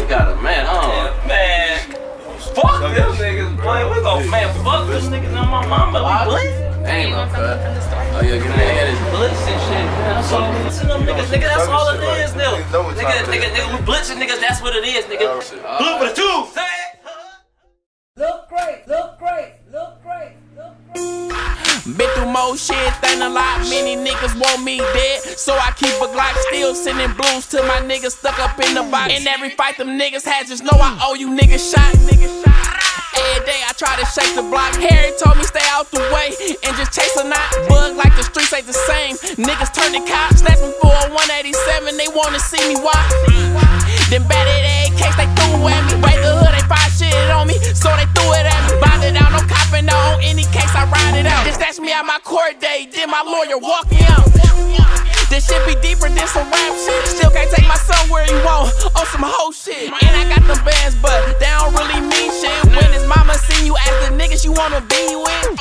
We got a man, yeah, man. Fuck them niggas, boy. We gon' man, fuck them niggas on my mama. We blitz. Ain't no cut. Oh yeah, get in the head. Blitz and shit. That's all. Listen them niggas, nigga. That's all it is, nigga. Nigga, we blitzing niggas. That's what it is, nigga. Blue for the two. Look great, look great, look great, look great. Been through more shit than a lot. Many niggas want me dead, so I keep a Glock. Still sending blues to my niggas stuck up in the box. In every fight them niggas had, just know I owe you niggas shot. Every day I try to shake the block. Harry told me stay out the way and just chase a knot. Bug like the streets ain't the same. Niggas turn the cops, snatch me for a 187. They wanna see me walk. Them batted AKs they threw at me. Break the hood, they fire shit on me, so they threw it at me. Bind it down, no copping on any case I ride it out. Just snatch me out my court date, then my lawyer walk me out. This shit be deeper than some rap shit. Still can't take my son where he want, on some hoe shit. And I got them bands, but they don't really mean shit. When his mama seen you as the niggas you wanna be with,